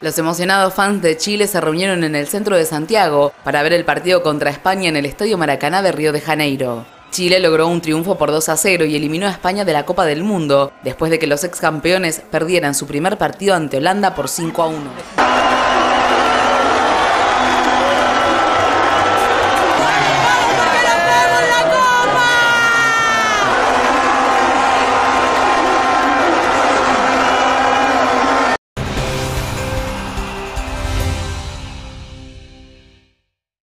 Los emocionados fans de Chile se reunieron en el centro de Santiago para ver el partido contra España en el Estadio Maracaná de Río de Janeiro. Chile logró un triunfo por 2-0 y eliminó a España de la Copa del Mundo, después de que los ex campeones perdieran su primer partido ante Holanda por 5-1.